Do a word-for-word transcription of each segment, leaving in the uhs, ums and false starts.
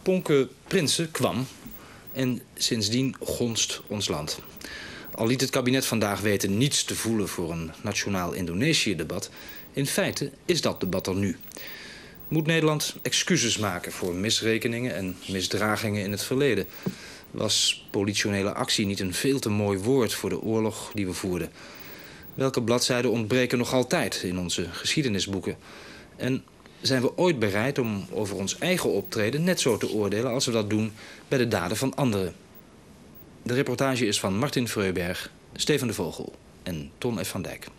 Ponke Prinsen kwam en sindsdien gonst ons land. Al liet het kabinet vandaag weten niets te voelen voor een nationaal Indonesië-debat, in feite is dat debat er nu. Moet Nederland excuses maken voor misrekeningen en misdragingen in het verleden? Was politionele actie niet een veel te mooi woord voor de oorlog die we voerden? Welke bladzijden ontbreken nog altijd in onze geschiedenisboeken? En zijn we ooit bereid om over ons eigen optreden net zo te oordelen als we dat doen bij de daden van anderen? De reportage is van Martin Freuberg, Steven de Vogel en Ton F. van Dijk.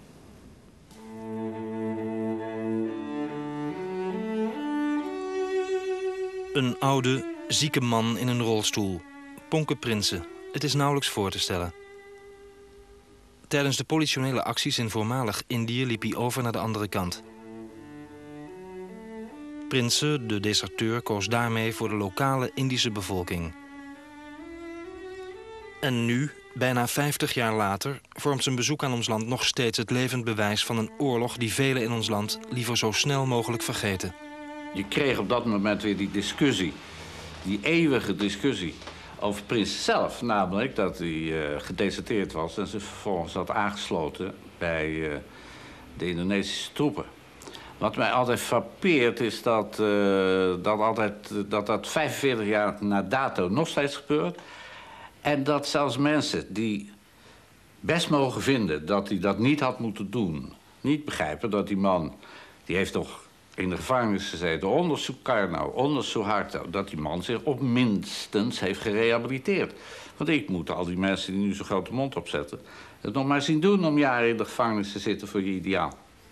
Een oude, zieke man in een rolstoel. Ponke Prinsen. Het is nauwelijks voor te stellen. Tijdens de politionele acties in voormalig Indië liep hij over naar de andere kant. Prinsen, de deserteur, koos daarmee voor de lokale Indische bevolking. En nu, bijna vijftig jaar later, vormt zijn bezoek aan ons land nog steeds het levend bewijs van een oorlog die velen in ons land liever zo snel mogelijk vergeten. Je kreeg op dat moment weer die discussie, die eeuwige discussie over Prins zelf. Namelijk dat hij uh, gedeserteerd was en zich vervolgens had aangesloten bij uh, de Indonesische troepen. Wat mij altijd frappeert is dat, uh, dat, altijd, dat dat vijfenveertig jaar na dato nog steeds gebeurt. En dat zelfs mensen die best mogen vinden dat hij dat niet had moeten doen, niet begrijpen dat die man, die heeft toch in de gevangenis gezeten onder Sukarno, onder Suharto, dat die man zich op minstens heeft gerehabiliteerd. Want ik moet al die mensen die nu zo'n grote mond opzetten het nog maar zien doen om jaren in de gevangenis te zitten voor je ideaal.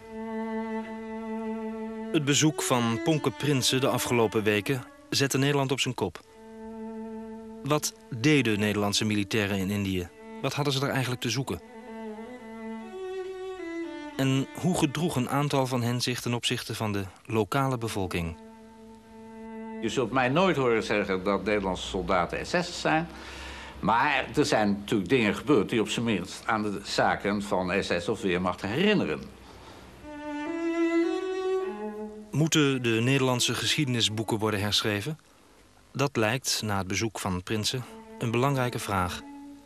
Het bezoek van Ponke Prinsen de afgelopen weken zette Nederland op zijn kop. Wat deden Nederlandse militairen in Indië? Wat hadden ze er eigenlijk te zoeken? En hoe gedroeg een aantal van hen zich ten opzichte van de lokale bevolking? Je zult mij nooit horen zeggen dat Nederlandse soldaten S S'ers zijn. Maar er zijn natuurlijk dingen gebeurd die op zijn minst aan de zaken van S S of Weermacht herinneren. Moeten de Nederlandse geschiedenisboeken worden herschreven? Dat lijkt, na het bezoek van Prinsen, een belangrijke vraag.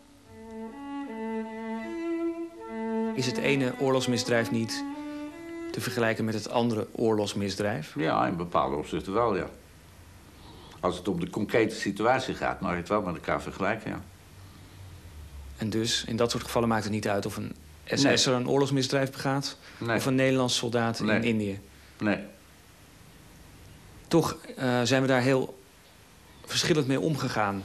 Is het ene oorlogsmisdrijf niet te vergelijken met het andere oorlogsmisdrijf? Ja, in bepaalde opzichten wel, ja. Als het om de concrete situatie gaat, mag je het wel met elkaar vergelijken, ja. En dus, in dat soort gevallen maakt het niet uit of een S S'er Nee. een oorlogsmisdrijf begaat... Nee. of een Nederlands soldaat Nee. in Indië? Nee. Toch uh, zijn we daar heel verschillend mee omgegaan.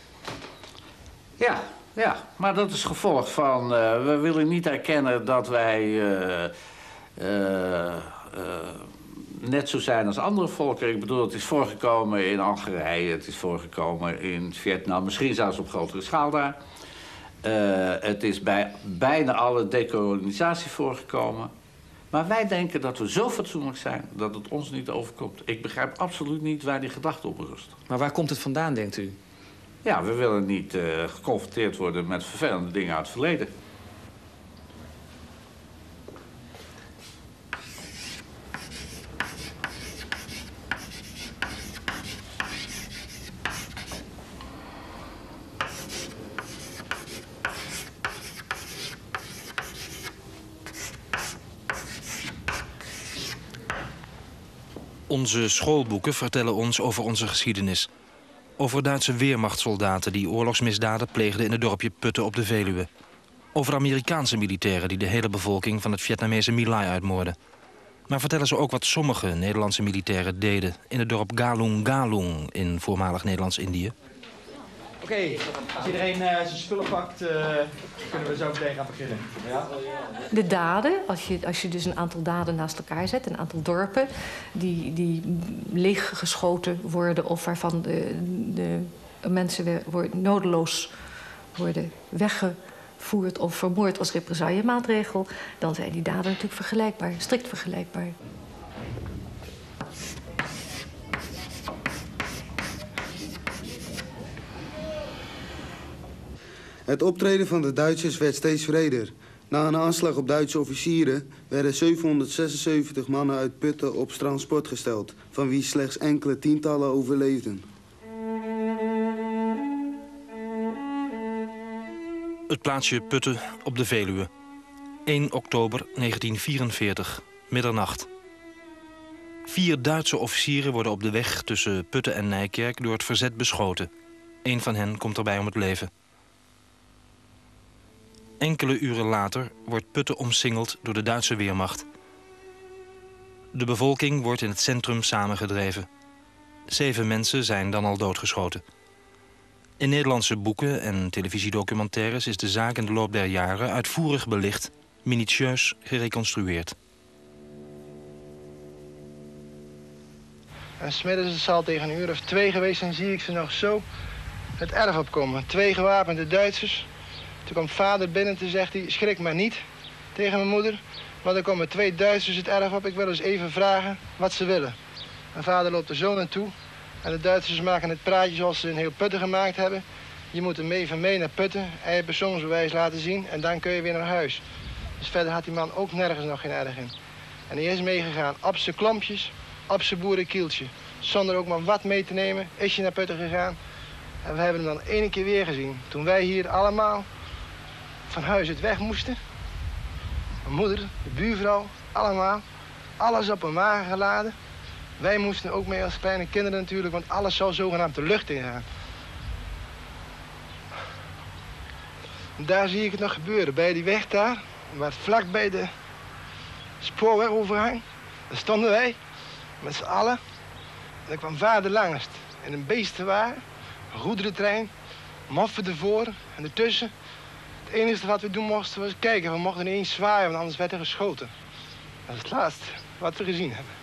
Ja, ja, maar dat is gevolg van... Uh, we willen niet erkennen dat wij uh, uh, uh, net zo zijn als andere volken. Ik bedoel, het is voorgekomen in Algerije, het is voorgekomen in Vietnam, misschien zelfs op grotere schaal daar. Uh, het is bij bijna alle dekolonisatie voorgekomen. Maar wij denken dat we zo fatsoenlijk zijn dat het ons niet overkomt. Ik begrijp absoluut niet waar die gedachte op rust. Maar waar komt het vandaan, denkt u? Ja, we willen niet uh, geconfronteerd worden met vervelende dingen uit het verleden. Onze schoolboeken vertellen ons over onze geschiedenis. Over Duitse weermachtssoldaten die oorlogsmisdaden pleegden in het dorpje Putten op de Veluwe. Over Amerikaanse militairen die de hele bevolking van het Vietnamese My Lai uitmoorden. Maar vertellen ze ook wat sommige Nederlandse militairen deden in het dorp Galung Galung in voormalig Nederlands-Indië? Oké, okay, als iedereen uh, zijn spullen pakt, uh, kunnen we zo meteen gaan beginnen. Ja? De daden, als je, als je dus een aantal daden naast elkaar zet, een aantal dorpen die, die leeggeschoten worden of waarvan de, de mensen weer, worden, nodeloos worden weggevoerd of vermoord als represaillemaatregel, dan zijn die daden natuurlijk vergelijkbaar, strikt vergelijkbaar. Het optreden van de Duitsers werd steeds wreder. Na een aanslag op Duitse officieren werden zevenhonderdzesenzeventig mannen uit Putten op transport gesteld, van wie slechts enkele tientallen overleefden. Het plaatsje Putten op de Veluwe. één oktober negentien vierenveertig, middernacht. Vier Duitse officieren worden op de weg tussen Putten en Nijkerk door het verzet beschoten. Eén van hen komt erbij om het leven. Enkele uren later wordt Putten omsingeld door de Duitse Weermacht. De bevolking wordt in het centrum samengedreven. Zeven mensen zijn dan al doodgeschoten. In Nederlandse boeken en televisiedocumentaires is de zaak in de loop der jaren uitvoerig belicht, minutieus gereconstrueerd. En 's middags is het zal tegen een uur of twee geweest en zie ik ze nog zo het erf opkomen. Twee gewapende Duitsers. Toen komt vader binnen en zegt hij, schrik maar niet tegen mijn moeder. Want er komen twee Duitsers het erf op. Ik wil eens even vragen wat ze willen. Mijn vader loopt er zo naartoe. En de Duitsers maken het praatje zoals ze in heel Putten gemaakt hebben. Je moet hem even mee naar Putten, eigen laten zien en dan kun je weer naar huis. Dus verder had die man ook nergens nog geen erg in. En hij is meegegaan op zijn klompjes, op zijn boerenkieltje. Zonder ook maar wat mee te nemen, is hij naar Putten gegaan. En we hebben hem dan één keer weer gezien. Toen wij hier allemaal van huis uit weg moesten. Mijn moeder, de buurvrouw, allemaal. Alles op een wagen geladen. Wij moesten ook mee als kleine kinderen natuurlijk, want alles zou zogenaamd de lucht ingaan. En daar zie ik het nog gebeuren, bij die weg daar, waar vlak bij de spoorwegovergang. Daar stonden wij, met z'n allen. En daar kwam vader langst in een beestenwagen, een goederentrein, moffen ervoor en ertussen. Het enige wat we doen moesten was kijken, we mochten niet eens zwaaien, want anders werd er geschoten. Dat is het laatste wat we gezien hebben.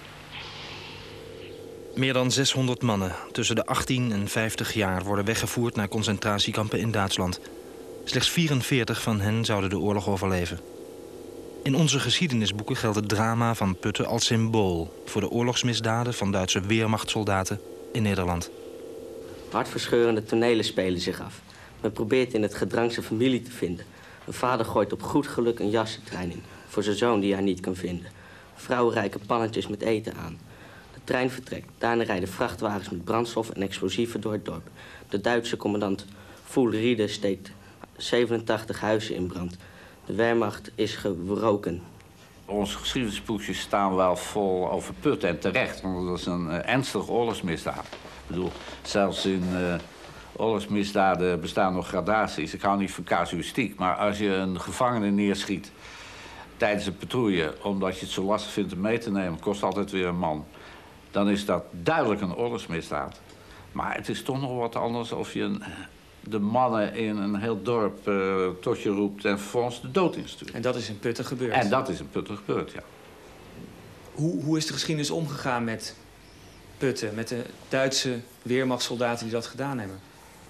Meer dan zeshonderd mannen tussen de achttien en vijftig jaar worden weggevoerd naar concentratiekampen in Duitsland. Slechts vierenveertig van hen zouden de oorlog overleven. In onze geschiedenisboeken geldt het drama van Putten als symbool voor de oorlogsmisdaden van Duitse Wehrmachtsoldaten in Nederland. Hartverscheurende tonelen spelen zich af. Men probeert in het gedrang zijn familie te vinden. Een vader gooit op goed geluk een jassentrein in voor zijn zoon die hij niet kan vinden. Vrouwen reiken pannetjes met eten aan. De trein vertrekt. Daarna rijden vrachtwagens met brandstof en explosieven door het dorp. De Duitse commandant Voelriede steekt zevenentachtig huizen in brand. De Wehrmacht is gewroken. Onze geschiedenisboekjes staan wel vol over Putten en terecht. Want dat is een uh, ernstige oorlogsmisdaad. Ik bedoel, zelfs in uh, oorlogsmisdaden bestaan nog gradaties. Ik hou niet van casuïstiek, maar als je een gevangene neerschiet tijdens een patrouille, omdat je het zo lastig vindt om mee te nemen, kost altijd weer een man. Dan is dat duidelijk een oorlogsmisdaad. Maar het is toch nog wat anders of je een, de mannen in een heel dorp uh, tot je roept en vervolgens de dood instuurt. En dat is in Putten gebeurd? En dat is in Putten gebeurd, ja. Hoe, hoe is de geschiedenis omgegaan met Putten, met de Duitse Wehrmachtssoldaten die dat gedaan hebben?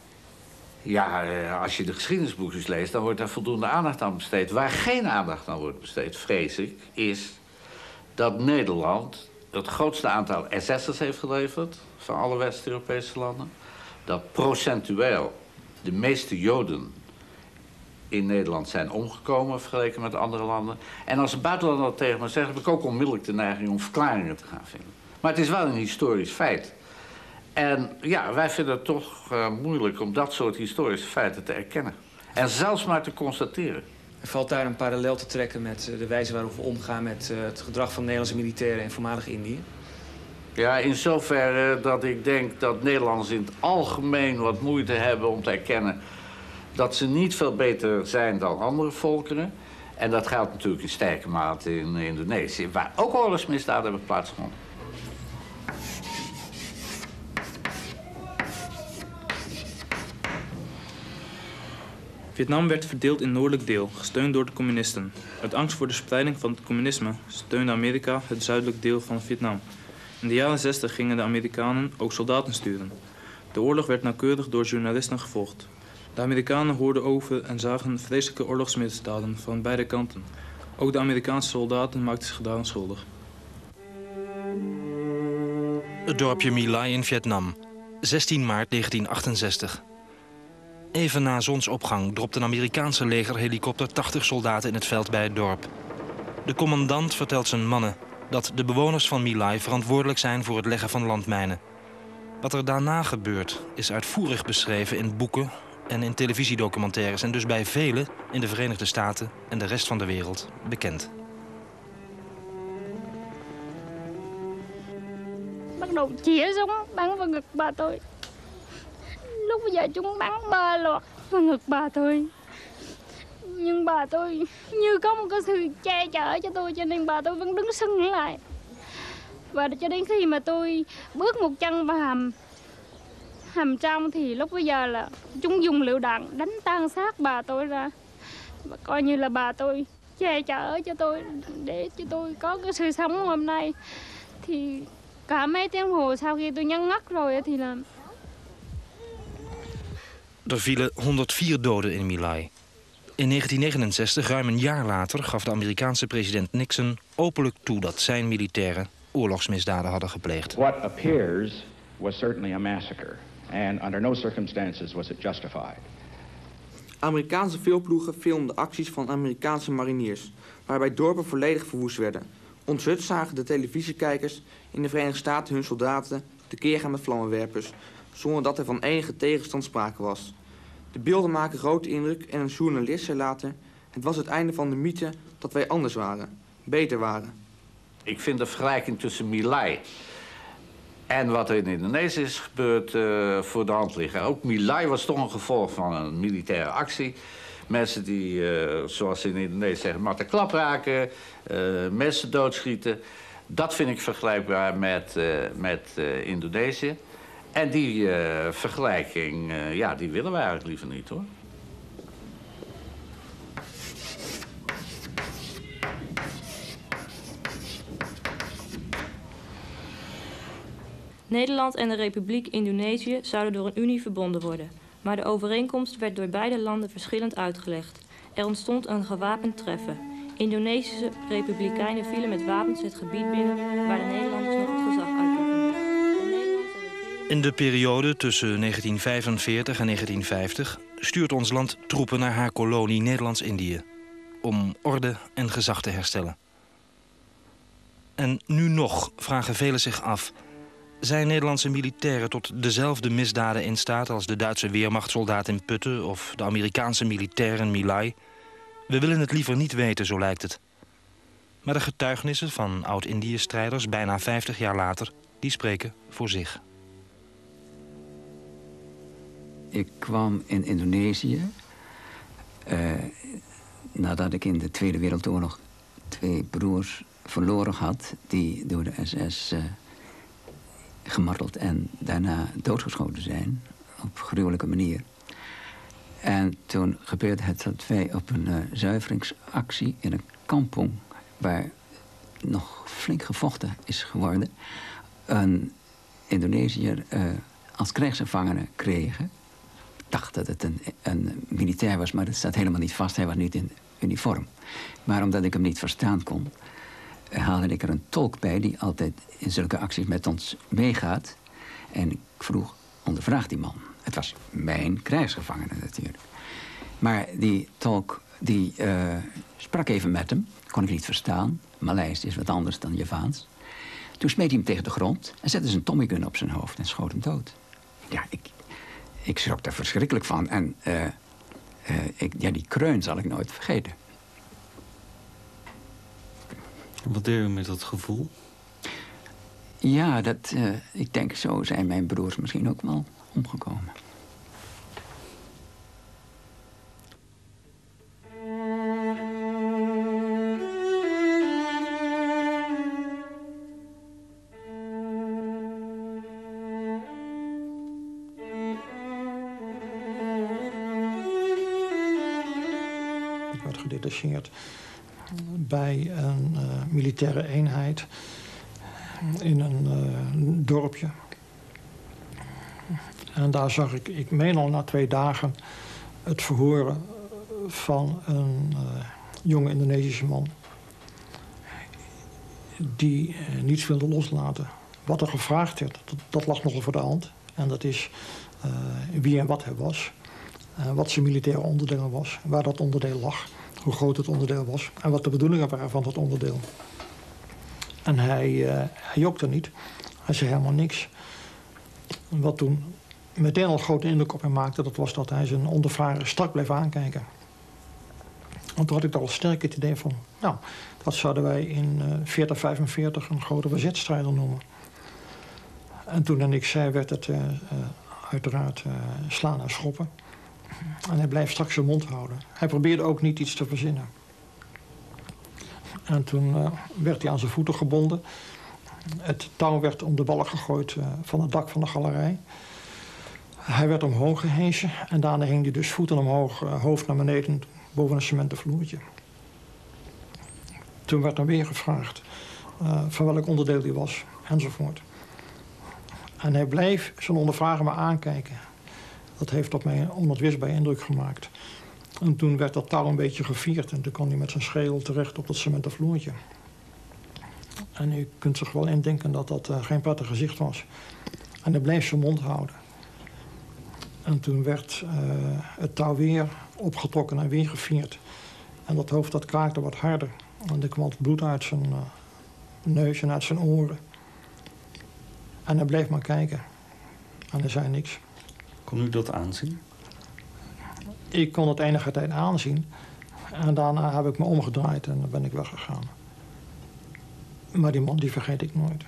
Ja, als je de geschiedenisboekjes leest, dan wordt daar voldoende aandacht aan besteed. Waar geen aandacht aan wordt besteed, vrees ik, is dat Nederland het grootste aantal S S'ers heeft geleverd van alle West-Europese landen. Dat procentueel de meeste Joden in Nederland zijn omgekomen vergeleken met andere landen. En als een buitenlander dat tegen me zegt, heb ik ook onmiddellijk de neiging om verklaringen te gaan vinden. Maar het is wel een historisch feit. En ja, wij vinden het toch uh, moeilijk om dat soort historische feiten te erkennen. En zelfs maar te constateren. Er valt daar een parallel te trekken met de wijze waarop we omgaan met uh, het gedrag van Nederlandse militairen in voormalig Indië? Ja, in zoverre dat ik denk dat Nederlanders in het algemeen wat moeite hebben om te erkennen dat ze niet veel beter zijn dan andere volkeren. En dat geldt natuurlijk in sterke mate in Indonesië, waar ook oorlogsmisdaden hebben plaatsgevonden. Vietnam werd verdeeld in noordelijk deel, gesteund door de communisten. Uit angst voor de spreiding van het communisme steunde Amerika het zuidelijk deel van Vietnam. In de jaren zestig gingen de Amerikanen ook soldaten sturen. De oorlog werd nauwkeurig door journalisten gevolgd. De Amerikanen hoorden over en zagen vreselijke oorlogsmisdaden van beide kanten. Ook de Amerikaanse soldaten maakten zich daaraan schuldig. Het dorpje My Lai in Vietnam, zestien maart negentien achtenzestig. Even na zonsopgang dropt een Amerikaanse legerhelikopter tachtig soldaten in het veld bij het dorp. De commandant vertelt zijn mannen dat de bewoners van My Lai verantwoordelijk zijn voor het leggen van landmijnen. Wat er daarna gebeurt is uitvoerig beschreven in boeken en in televisiedocumentaires en dus bij velen in de Verenigde Staten en de rest van de wereld bekend. Bắt đầu chĩa súng bắn vào ngực bà tôi. Lúc bây giờ chúng bắn ba loạt vào ngực bà tôi. Nhưng bà tôi như có một cái sự che chở cho tôi, cho nên bà tôi vẫn đứng sững lại. Và cho đến khi mà tôi bước một chân vào hầm hầm trong thì lúc bây giờ là chúng dùng lựu đạn đánh tan xác bà tôi ra. Và coi như là bà tôi che chở cho tôi để cho tôi có cái sự sống hôm nay. Thì cả mấy tiếng hồ sau khi tôi nhắm ngắt rồi thì là... Er vielen honderdvier doden in My Lai. In negentien negenenzestig, ruim een jaar later, gaf de Amerikaanse president Nixon openlijk toe dat zijn militairen oorlogsmisdaden hadden gepleegd. What appears was certainly a massacre, and under no circumstances was it justified. Amerikaanse veelploegen filmden acties van Amerikaanse mariniers, waarbij dorpen volledig verwoest werden. Onthutst zagen de televisiekijkers in de Verenigde Staten hun soldaten tekeer gaan met vlammenwerpers, zonder dat er van enige tegenstand sprake was. De beelden maken grote indruk en een journalist zei later: het was het einde van de mythe dat wij anders waren, beter waren. Ik vind de vergelijking tussen My Lai en wat er in Indonesië is gebeurd uh, voor de hand liggen. Ook My Lai was toch een gevolg van een militaire actie. Mensen die, uh, zoals ze in Indonesië zeggen, mat de klap raken, uh, mensen doodschieten. Dat vind ik vergelijkbaar met, uh, met uh, Indonesië. En die uh, vergelijking, uh, ja, die willen we eigenlijk liever niet, hoor. Nederland en de Republiek Indonesië zouden door een unie verbonden worden. Maar de overeenkomst werd door beide landen verschillend uitgelegd. Er ontstond een gewapend treffen. Indonesische republikeinen vielen met wapens het gebied binnen waar de Nederlanders nog het gezag uitoefenden. In de periode tussen negentien vijfenveertig en negentien vijftig stuurt ons land troepen naar haar kolonie Nederlands-Indië om orde en gezag te herstellen. En nu nog vragen velen zich af: zijn Nederlandse militairen tot dezelfde misdaden in staat als de Duitse weermachtssoldaat in Putten of de Amerikaanse militair in My Lai? We willen het liever niet weten, zo lijkt het. Maar de getuigenissen van oud-Indië-strijders bijna vijftig jaar later, die spreken voor zich. Ik kwam in Indonesië uh, nadat ik in de Tweede Wereldoorlog twee broers verloren had die door de S S uh, gemarteld en daarna doodgeschoten zijn op gruwelijke manier. En toen gebeurde het dat wij op een uh, zuiveringsactie in een kampong, waar nog flink gevochten is geworden, een Indonesiër uh, als krijgsgevangene kregen. Ik dacht dat het een, een militair was, maar dat staat helemaal niet vast. Hij was niet in uniform. Maar omdat ik hem niet verstaan kon, uh, haalde ik er een tolk bij die altijd in zulke acties met ons meegaat. En ik vroeg, ondervraag die man. Het was mijn krijgsgevangene natuurlijk. Maar die tolk die uh, sprak even met hem. Kon ik niet verstaan. Maleis is wat anders dan Javaans. Toen smeet hij hem tegen de grond en zette zijn Tommy gun op zijn hoofd en schoot hem dood. Ja, ik, ik schrok daar verschrikkelijk van. En uh, uh, ik, ja, die kreun zal ik nooit vergeten. Wat deed u met dat gevoel? Ja, dat, uh, ik denk zo zijn mijn broers misschien ook wel omgekomen. Ik werd gedetacheerd bij een uh, militaire eenheid in een uh, dorpje. En daar zag ik, ik meen al na twee dagen, het verhoren van een uh, jonge Indonesische man die uh, niets wilde loslaten. Wat er gevraagd werd, dat, dat lag nogal voor de hand. En dat is uh, wie en wat hij was. Uh, wat zijn militaire onderdeel was. Waar dat onderdeel lag. Hoe groot het onderdeel was. En wat de bedoelingen waren van dat onderdeel. En hij, uh, hij jokte niet. Hij zei helemaal niks. Wat toen meteen al grote indruk op hem maakte, dat was dat hij zijn ondervrager strak bleef aankijken. Want toen had ik al sterk het idee van, nou, dat zouden wij in uh, veertig vijfenveertig een grote verzetstrijder noemen. En toen en ik zei, werd het uh, uh, uiteraard uh, slaan en schoppen. En hij bleef straks zijn mond houden. Hij probeerde ook niet iets te verzinnen. En toen uh, werd hij aan zijn voeten gebonden. Het touw werd om de balk gegooid uh, van het dak van de galerij. Hij werd omhoog gehesen en daarna hing hij dus voeten omhoog, uh, hoofd naar beneden, boven een cementen vloertje. Toen werd hem weer gevraagd uh, van welk onderdeel hij was, enzovoort. En hij bleef zijn ondervrager maar aankijken. Dat heeft op mij een onuitwisbare indruk gemaakt. En toen werd dat touw een beetje gevierd en toen kwam hij met zijn schedel terecht op dat cementen vloertje. En u kunt zich wel indenken dat dat uh, geen prettig gezicht was. En hij bleef zijn mond houden. En toen werd uh, het touw weer opgetrokken en weer gevierd. En dat hoofd dat kraakte wat harder. En er kwam bloed uit zijn uh, neus en uit zijn oren. En hij bleef maar kijken. En hij zei niks. Kon u dat aanzien? Ik kon het enige tijd aanzien. En daarna heb ik me omgedraaid en dan ben ik weggegaan. Maar die man die vergeet ik nooit.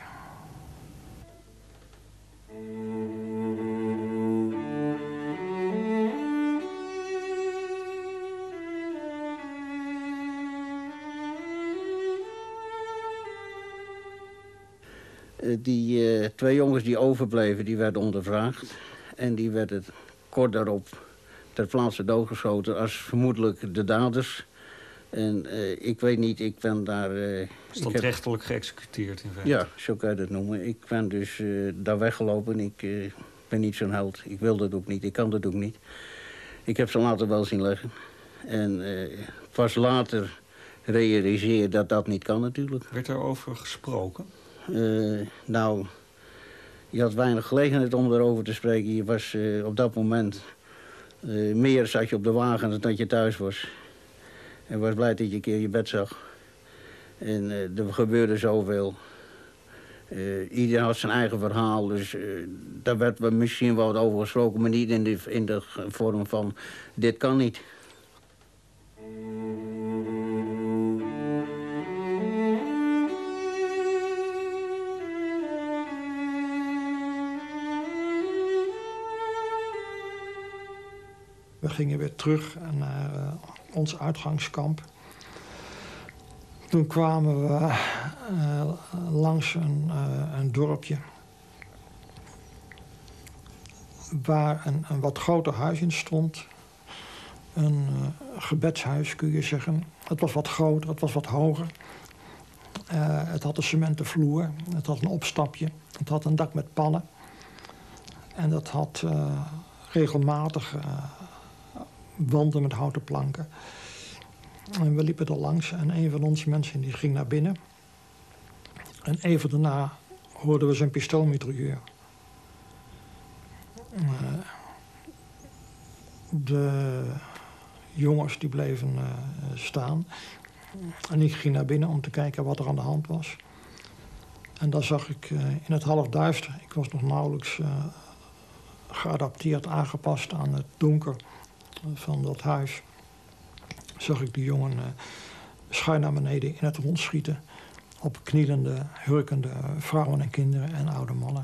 Die uh, twee jongens die overbleven, die werden ondervraagd. En die werden kort daarop ter plaatse doodgeschoten als vermoedelijk de daders. En uh, ik weet niet, ik ben daar... Uh, Standrechtelijk heb... geëxecuteerd in feite. Ja, zo kan je dat noemen. Ik ben dus uh, daar weggelopen. Ik uh, ben niet zo'n held. Ik wil dat ook niet. Ik kan dat ook niet. Ik heb ze later wel zien leggen. En uh, pas later realiseer dat dat niet kan natuurlijk. Werd er over gesproken? Uh, nou, je had weinig gelegenheid om erover te spreken. Je was uh, op dat moment... Uh, meer zat je op de wagen dan dat je thuis was. En was blij dat je een keer je bed zag. En uh, er gebeurde zoveel. Uh, iedereen had zijn eigen verhaal. Dus uh, daar werd misschien wel wat over gesproken... maar niet in de, in de vorm van... dit kan niet. We gingen weer terug naar uh, ons uitgangskamp. Toen kwamen we uh, langs een, uh, een dorpje... waar een, een wat groter huis in stond. Een uh, gebedshuis, kun je zeggen. Het was wat groter, het was wat hoger. Uh, het had een cementen vloer, het had een opstapje. Het had een dak met pannen. En dat had uh, regelmatig... Uh, wanden met houten planken. En we liepen er langs en een van onze mensen die ging naar binnen. En even daarna hoorden we zijn pistoolmitrailleur. Uh, de jongens die bleven uh, staan. En ik ging naar binnen om te kijken wat er aan de hand was. En daar zag ik uh, in het halfduister, ik was nog nauwelijks uh, geadapteerd, aangepast aan het donker van dat huis, zag ik die jongen uh, schuin naar beneden in het rond schieten op knielende, hurkende vrouwen en kinderen en oude mannen.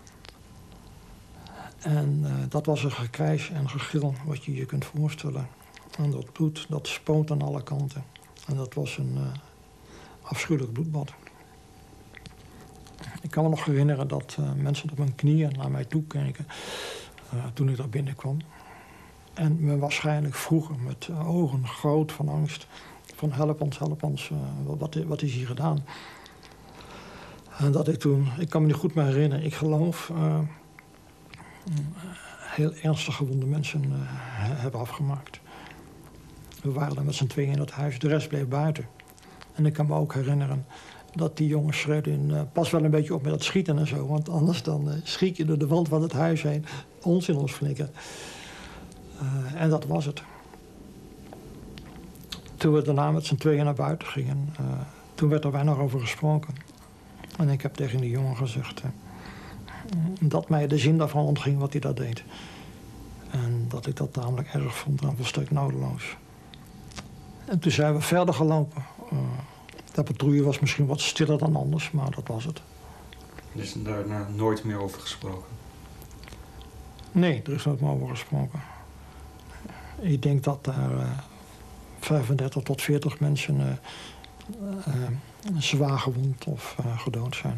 En uh, dat was een gekrijs en gegil wat je je kunt voorstellen. En dat bloed, dat spoot aan alle kanten. En dat was een uh, afschuwelijk bloedbad. Ik kan me nog herinneren dat uh, mensen op hun knieën naar mij toe keken uh, toen ik daar binnenkwam. En men waarschijnlijk vroeger met ogen groot van angst. Van help ons, help ons, uh, wat, wat is hier gedaan? En dat ik toen, ik kan me niet goed meer herinneren, ik geloof... Uh, heel ernstig gewonde mensen uh, hebben afgemaakt. We waren er met z'n tweeën in het huis, de rest bleef buiten. En ik kan me ook herinneren dat die jongens schreeuwden... Uh, pas wel een beetje op met dat schieten en zo... want anders dan uh, schiet je door de wand van het huis heen... ons in ons flikken. Uh, en dat was het. Toen we daarna met z'n tweeën naar buiten gingen... Uh, toen werd er weinig over gesproken. En ik heb tegen die jongen gezegd... Uh, dat mij de zin daarvan ontging wat hij daar deed. En dat ik dat namelijk erg vond en volstrekt nodeloos. En toen zijn we verder gelopen. Uh, de patrouille was misschien wat stiller dan anders, maar dat was het. Er is daarna nooit meer over gesproken? Nee, er is nooit meer over gesproken. Ik denk dat daar uh, vijfendertig tot veertig mensen uh, uh, zwaar gewond of uh, gedood zijn.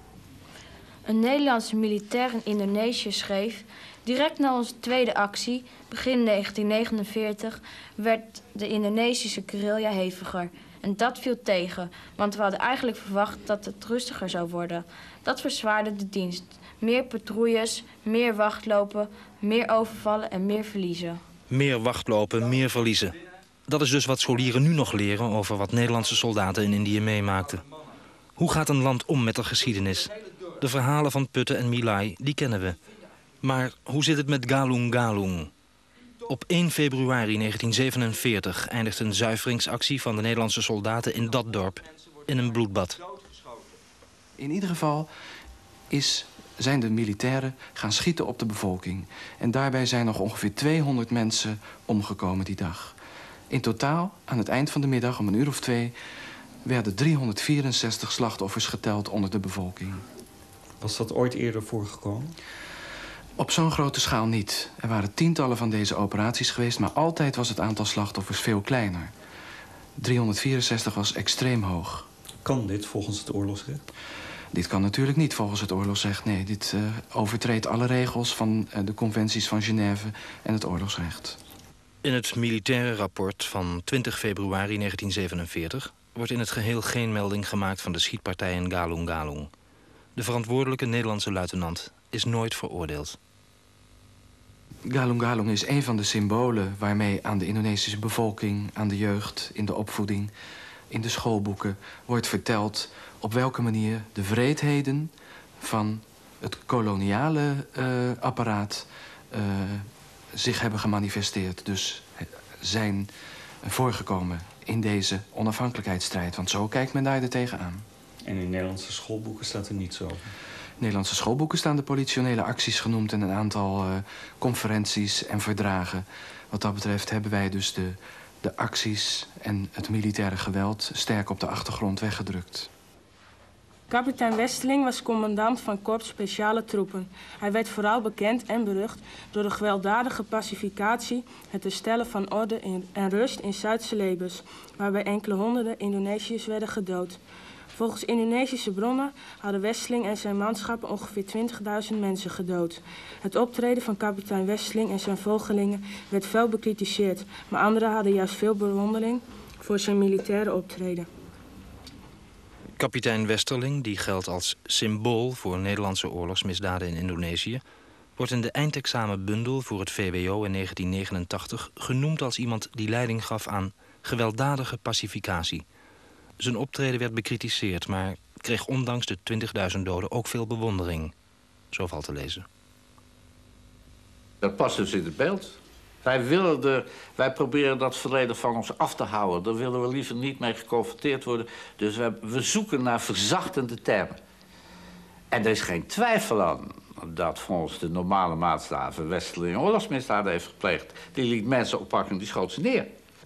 Een Nederlandse militair in Indonesië schreef: direct na onze tweede actie, begin negentien negenenveertig, werd de Indonesische guerrilla heviger. En dat viel tegen, want we hadden eigenlijk verwacht dat het rustiger zou worden. Dat verzwaarde de dienst. Meer patrouilles, meer wachtlopen, meer overvallen en meer verliezen. Meer wachtlopen, meer verliezen. Dat is dus wat scholieren nu nog leren over wat Nederlandse soldaten in Indië meemaakten. Hoe gaat een land om met de geschiedenis? De verhalen van Putten en My Lai, die kennen we. Maar hoe zit het met Galung Galung? Op één februari negentien zevenenveertig eindigt een zuiveringsactie van de Nederlandse soldaten in dat dorp in een bloedbad. In ieder geval is, zijn de militairen gaan schieten op de bevolking. En daarbij zijn nog ongeveer tweehonderd mensen omgekomen die dag. In totaal, aan het eind van de middag, om een uur of twee, werden driehonderdvierenzestig slachtoffers geteld onder de bevolking. Was dat ooit eerder voorgekomen? Op zo'n grote schaal niet. Er waren tientallen van deze operaties geweest, maar altijd was het aantal slachtoffers veel kleiner. driehonderdvierenzestig was extreem hoog. Kan dit volgens het oorlogsrecht? Dit kan natuurlijk niet volgens het oorlogsrecht. Nee, dit uh, overtreedt alle regels van uh, de conventies van Genève en het oorlogsrecht. In het militaire rapport van twintig februari negentien zevenenveertig... wordt in het geheel geen melding gemaakt van de schietpartij in Galung Galung. De verantwoordelijke Nederlandse luitenant is nooit veroordeeld. Galung Galung is een van de symbolen waarmee aan de Indonesische bevolking, aan de jeugd, in de opvoeding, in de schoolboeken wordt verteld op welke manier de wreedheden van het koloniale uh, apparaat uh, zich hebben gemanifesteerd. Dus zijn voorgekomen in deze onafhankelijkheidsstrijd. Want zo kijkt men daar er tegenaan. En in Nederlandse schoolboeken staat er niets over? In Nederlandse schoolboeken staan de politionele acties genoemd en een aantal uh, conferenties en verdragen. Wat dat betreft hebben wij dus de, de acties en het militaire geweld sterk op de achtergrond weggedrukt. Kapitein Westerling was commandant van Korps Speciale Troepen. Hij werd vooral bekend en berucht door de gewelddadige pacificatie, het herstellen van orde en rust in Zuid-Celebes, waarbij enkele honderden Indonesiërs werden gedood. Volgens Indonesische bronnen hadden Westerling en zijn manschappen ongeveer twintigduizend mensen gedood. Het optreden van kapitein Westerling en zijn volgelingen werd fel bekritiseerd, maar anderen hadden juist veel bewondering voor zijn militaire optreden. Kapitein Westerling, die geldt als symbool voor Nederlandse oorlogsmisdaden in Indonesië, wordt in de eindexamenbundel voor het V W O in negentien negenentachtig genoemd als iemand die leiding gaf aan gewelddadige pacificatie. Zijn optreden werd bekritiseerd, maar kreeg ondanks de twintigduizend doden ook veel bewondering. Zo valt te lezen. Dat past dus in het beeld. Wij, willen er, wij proberen dat verleden van ons af te houden. Daar willen we liever niet mee geconfronteerd worden. Dus we, we zoeken naar verzachtende termen. En er is geen twijfel aan dat volgens de normale maatstaven Westerling oorlogsmisdaden heeft gepleegd. Die liet mensen oppakken en die schoot ze neer.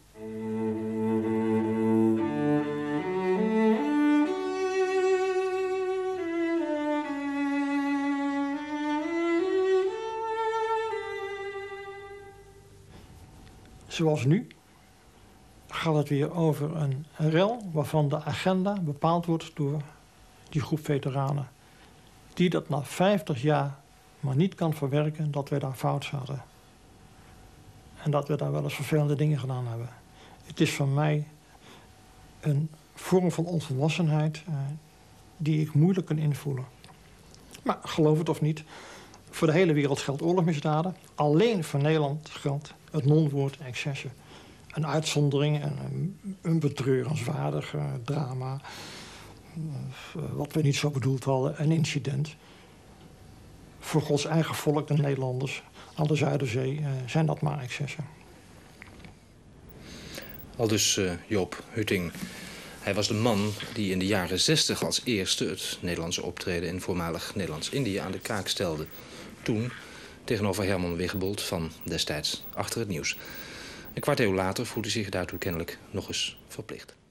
Zoals nu gaat het weer over een rel waarvan de agenda bepaald wordt door die groep veteranen. Die dat na vijftig jaar maar niet kan verwerken dat we daar fout zaten. En dat we daar wel eens vervelende dingen gedaan hebben. Het is voor mij een vorm van onvolwassenheid uh, die ik moeilijk kan invoelen. Maar geloof het of niet, voor de hele wereld geldt oorlogsmisdaden. Alleen voor Nederland geldt het non-woord excessen. Een uitzondering en een, een betreurenswaardig uh, drama. Uh, wat we niet zo bedoeld hadden, een incident. Voor Gods eigen volk, de Nederlanders, aan de Zuiderzee, uh, zijn dat maar excessen. Aldus uh, Joop Hutting. Hij was de man die in de jaren zestig als eerste het Nederlandse optreden in voormalig Nederlands-Indië aan de kaak stelde. Toen tegenover Herman Wigbold van destijds Achter het Nieuws. Een kwart eeuw later voelde zich daartoe kennelijk nog eens verplicht.